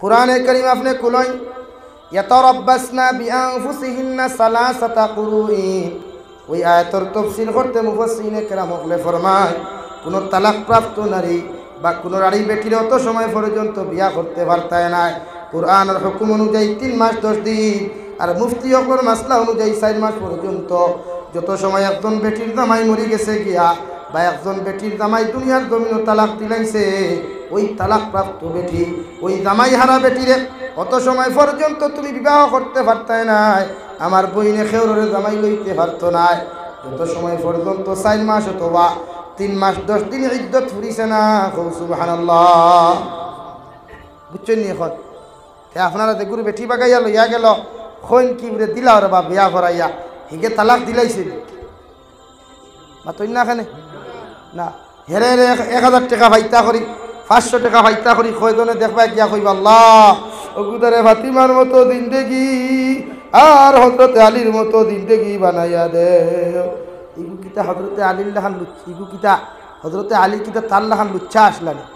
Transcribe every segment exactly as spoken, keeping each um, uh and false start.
কুরআনে কারীম আপনি কুলই ইয়াতারাব্বাসনা বিআনফুসিহিন্না সালাসাতা কুরুইন। ওই আয়াতের তাফসীর করতে মুফাসসিরিনে কেরাম হলে ফরমায় কোন তালাক প্রাপ্ত নারী বা কোন নারী বেটির অত সময় পর্যন্ত বিয়া করতে পারতায় না। কুরআনের হুকুম অনুযায়ী তিন মাস দশ দিন, আর মুফতি হকর মাসলা অনুযায়ী চার মাস পর্যন্ত। যত সময় একজন বেটির জামাই মরি গেছে গিয়া বা একজন বেটির জামাই দুনিয়ার জমিন তালাক দিলাইছে, ওই তালাক প্রাপ্ত বেটি ওই জামাই হারা বেটিরে অত সময় পর্যন্ত তুমি বিবাহ করতে পারতায় না। আমার বইনে খেউরের জামাই লইতে পারতো না যত সময় পর্যন্ত চার মাস অথবা তিন মাস দশ দিন ইদ্যত ফুরিছে না। সুবহানাল্লাহ। বুঝছেন নি? এখন আপনারা দেখুন বেটি বাগাইয়া লইয়া গেল খৈন কি বলে দিলা ওরা বা বিয়া করাইয়া হিগে তালাক দিলাইছিল বা তৈ না খানে না হেরে হেরে এক হাজার টাকা ভাইতা করি পাঁচশো টাকা ভাইতা করি কয়জনে দেখবা গিয়া কইবা আল্লাহ ওগুদারে ফাতিমার মতো জিন্দেগি আর হজরতে আলীর মতো জিন্দেগি বানাইয়া দে। ইগু কিতা হজরতে আলীর লাহান লুচ্ছি, ইগু কিতা হজরতে আলী কিতা তার লাহান লুচ্ছা আসলানি,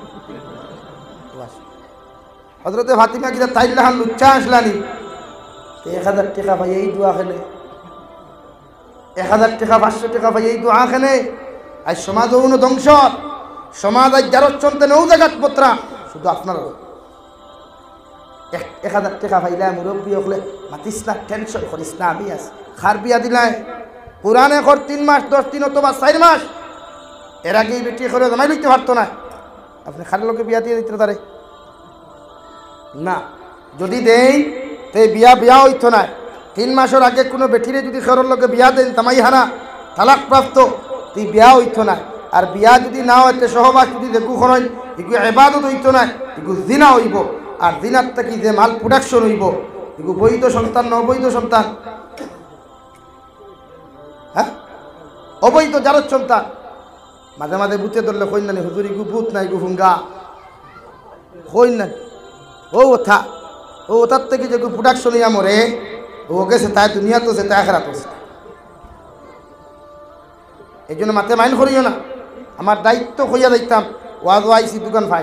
হজরতে ফাতিমা কিতা তাইর লাহান লুচ্ছা আসলানি। এক হাজার টাকা ভাই এই দোয়া খেলে, এক হাজার টাকা পাঁচশো টাকা ভাই এই দোয়া খেলে। আজ সমাজ অনু ধ্বংস, সমাজ আজ যার চলতে নৌ জায়গাত পত্রা শুধু আপনার এক হাজার টাকা ভাইলা মুরব্বী হলে মাতিস না, টেনশন করিস না, আমি আস খার বিয়া দিলাই পুরানে কর তিন মাস দশ দিন অথবা চার মাস। এর আগেই বেটি করে জামাই লইতে পারতো না, আপনি খার লোকে বিয়া দিয়ে দিতে তারে না। যদি দেই তো বিয়া বিয়া হইতো না। তিন মাসের আগে কোনো বেটিরে যদি খেরোর লোকে বিয়া দেন জামাই হারা তালাক প্রাপ্ত, তুই বিয়া হইতো না। আর বিয়া যদি না হইতে সহবাস যদি দেখু খরচ এগু এবাদত হইতো না, এগু জিনা হইব। আর জিনার থেকে যে মাল প্রোডাকশন হইব এগু বৈধ সন্তান না অবৈধ সন্তান? হ্যাঁ, অবৈধ যার সন্তান। মাঝে মাঝে বুতে ধরলে কইন না হুজুর ইগু ভূত না ইগু হুঙ্গা কইন না। ও ওথা ও ওটার থেকে যে প্রোডাকশন ইয়া মরে ও গেছে তাই দুনিয়া তো সে তাই খারাপ হচ্ছে। এই জন্য মাথে মাইন করিও না। আমার দায়িত্ব হইয়া দিতাম ওয়াজ আইসি দোকান ভাই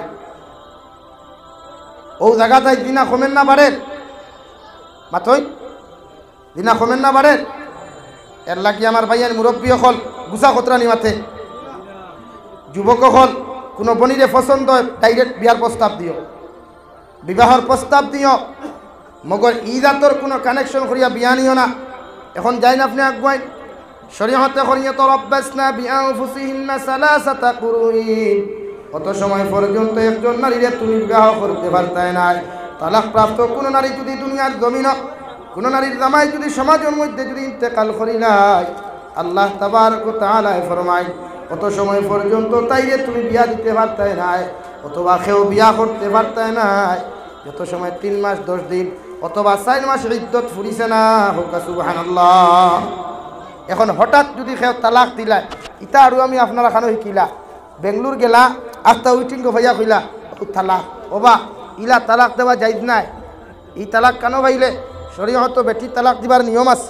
ও জায়গা তাই দিনা কমেন না বাড়েন মাথই দিনা কমেন না বাড়েন। এর লাগি আমার ভাইয়ের মুরব্বী হল গুছা খতরানি মাথে যুবক হল কোনো বনিরে পছন্দ ডাইরেক্ট বিয়ার প্রস্তাব দিও, বিবাহর প্রস্তাব দিও, মগর ইজাতর কোনো কানেকশন করিয়া বিয়া নিও না। এখন যাই না আপনি আগুয়াই শরীয়তে করিয়া তারাব্বাসনা বিআনফুসিহিন্না সালাসাতা কুরুইন। কত সময় পর্যন্ত একজন নারীরে তুমি বিবাহ করতে পারতাই নাই। তালাক প্রাপ্ত কোনো নারী যদি দুনিয়ার জমিন কোনো নারীর জামাই যদি সমাজের মধ্যে যদি ইন্তেকাল করিলাই, আল্লাহ তাবারক ওয়া তাআলা ফরমায় কত সময় পর্যন্ত তাইরে তুমি বিয়া দিতে পারতাই নাই অথবা কেউ বিয়া করতে পারতাই নাই। যত সময় তিন মাস দশ দিন অথবা চার মাস ইদ্যত ফুরিছে না। হোক সুবহানাল্লাহ। এখন হঠাৎ যদি কেউ তালাক দিলা, ইটা আর আমি আপনারা খানো শিকিলা বেঙ্গলোর গেলা আস্তা উইটিং ভাইয়া কইলা তালাক ওবা ইলা তালাক দেওয়া যাইজ নাই। এই তালাক কেন ভাইলে শরীয়ত বেটি তালাক দিবার নিয়ম আছে।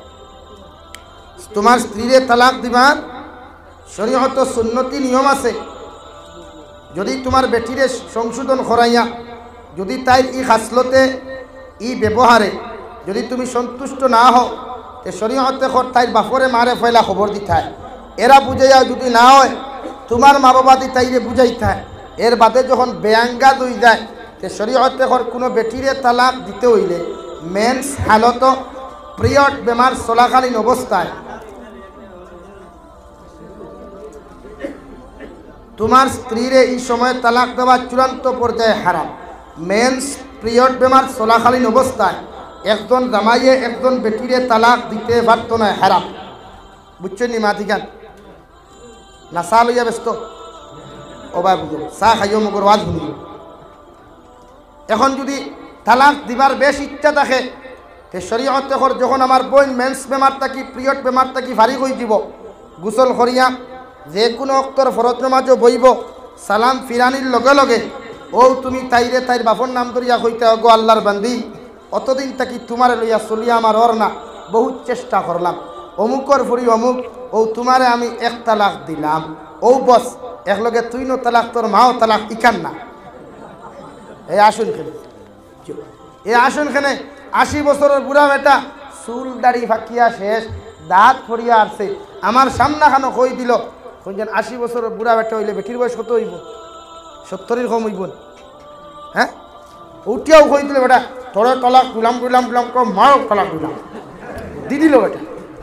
তোমার স্ত্রীরে তালাক দিবার শরীয়ত সুন্নতি নিয়ম আছে। যদি তোমার বেটিরে সংশোধন করাইয়া যদি তাই ই খাসলতে ই ব্যবহারে যদি তুমি সন্তুষ্ট না হও, তে শরীয়তে তাই বাপরে মারে ফেলা খবর দিতায়। এরা বুঝাইয়া যদি না হয় তোমার মা বাবা দি তাইরে বুঝাইতায়। এর বাদে যখন বেয়াঙ্গা দুই যায় তে শরীয়তে কোনো বেটিরে তালাক দিতে হইলে মেন্স হালত পিরিয়ড বেমার চলাকালীন অবস্থায় তোমার স্ত্রীরে এই সময় তালাক দেওয়া চূড়ান্ত পর্যায়ে হারাম। মেন্স পিরিয়ড বেমার চলাকালীন অবস্থায় একজন জামাইয়ে একজন বেটিরে তালাক দিতে পারত না, হারাম। বুঝছেন নি মাতিকান না? চা লইয়া ব্যস্ত ওবা বুঝো চাহ খাইও মগর ওয়াজ শুনি। এখন যদি তালাক দিবার বেশ ইচ্ছা থাকে তে শরীয়তে যখন আমার বোন মেন্স বেমার থাকি পিরিয়ড বেমার থাকি ভারী হয়ে যাব, গোসল করিয়া যে কোনো অক্তর ফরজ নামাজও বইব সালাম ফিরানির লগে লগে ও তুমি তাইরে তাইর বাপর নাম ধরিয়া কইতে গো আল্লাহর বান্দি অতদিন থাকি তোমারে লইয়া চলিয়া আমার ওর না বহুত চেষ্টা করলাম, অমুকর ফুরি অমুক ও তোমারে আমি এক তালাক দিলাম, ও বস একলগে তুই নো তালাক তোর মাও তালাক ইকান না। এই আসুন খেলে এই আসুন খানে আশি বছরের বুড়া বেটা চুল দাড়ি ফাঁকিয়া শেষ দাঁত ফরিয়া আসছে আমার সামনা খানো কই দিল কইছেন আশি বছরের বুড়া বেটা হইলে বেটির বয়স কত হইব সত্তরের কম হইব হ্যাঁ উঠিয়াও কই দিল বেটা তোর তলাক গুলাম গুলাম গুলাম কম মাও তলাক গুলাম দি দিল বেটা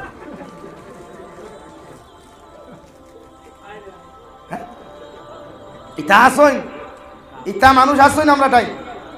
ইটা আসইন ইটা মানুষ আসইন আমরা তাই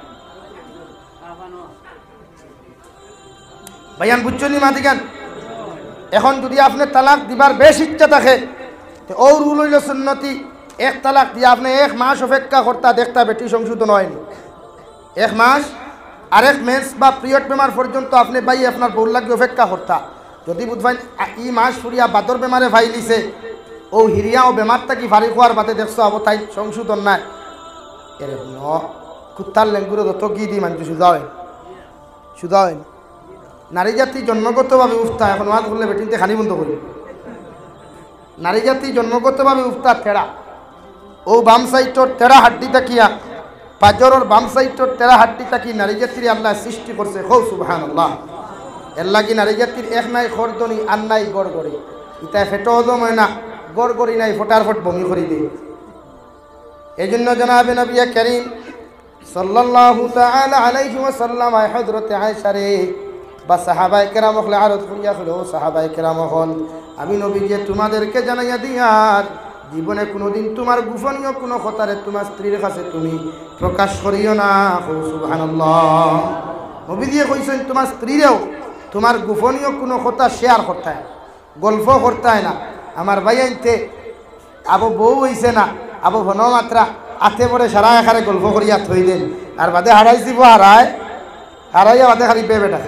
ভাইয়ান বুঝছনি মাতিকান এখন যদি আপনি তালাক দিবার বেশ ইচ্ছা থাকে তো ও রুল হইল সুন্নতি এক তালাক দিয়ে আপনি এক মাস অপেক্ষা করতা দেখতা বেটি সংশোধন হয়নি এক মাস আরেক মেন্স বা পিরিয়ড বেমার পর্যন্ত আপনি ভাই আপনার বউর লাগে অপেক্ষা করতা যদি বুঝবেন ই মাস ফুরিয়া বাদর বেমারে ফাইলিছে ও হিরিয়া ও বেমারটা কি ফারি খোয়ার বাদে দেখছো আবো তাই সংশোধন নাই এর ন কুত্তার লেঙ্গুরে যত কি দি মানুষ সুদা হয় সুদা হয় নারী জাতি জন্মগতভাবে উফতা এখন ওয়াজ করলে বেটিনতে খানি বন্ধ করি নারী জাতি জন্মগতভাবে উফতা তেড়া ও বাম সাইডর তেড়া হাড্ডি তাকিয়া পাজরের বাম সাইডর তেড়া হাড্ডি তাকি নারী জাতির আল্লাহ সৃষ্টি করছে হৌ সুবহানাল্লাহ এর লাগি নারী জাতির এক নাই খরদনি আর নাই গড় গড়ি ইতা ফেটো হজম হয় না গড় গড়ি নাই ফোটার ফট বমি করি দিই এই জন্য জনাবে নবী করিম সাল্লাল্লাহু তাআলা আলাইহি ওয়াসাল্লাম আয় হযরতে আয়েশা রে বা সাহাবায়ে কেরাম হলে আরজ করিয়া হলো সাহাবায়ে কেরাম হল আমি নবী যে তোমাদেরকে জানাইয়া দিয়ার জীবনে কোনোদিন তোমার গোপনীয় কোনো কথারে তোমার স্ত্রীর কাছে তুমি প্রকাশ করিও না সুবহানাল্লাহ নবী দিয়ে কইছেন তোমার স্ত্রীরেও তোমার গোপনীয় কোনো কথা শেয়ার করতে হয় গল্প করতে হয় না আমার ভাই আনতে আবো বউ হইছে না আবো ঘনমাত্রা আতে পরে সারা এখানে গল্প করিয়া থই দেন আর বাদে হারাইছি হারায় হারাইয়া বাদে খালি পে বেটা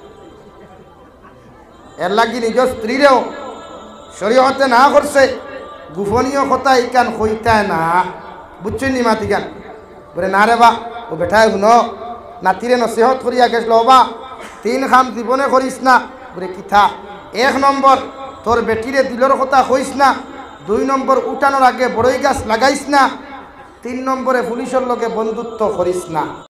এর লাগি নিজ স্ত্রীরেও শরীয়তে না করছে গোপনীয় কথা ইকান কইতায় না বুঝছেন নি মাতিকান বলে না রে বা ও বেঠায় শুনো নাতিরে নসিহত করিয়া গেছিল বা তিন খাম জীবনে করিস না বলে কিথা এক নম্বর তোর বেটিরে দিলর কথা কইস না দুই নম্বর উঠানোর আগে বড়ই গাছ লাগাইস না তিন নম্বরে পুলিশের লগে বন্ধুত্ব করিস না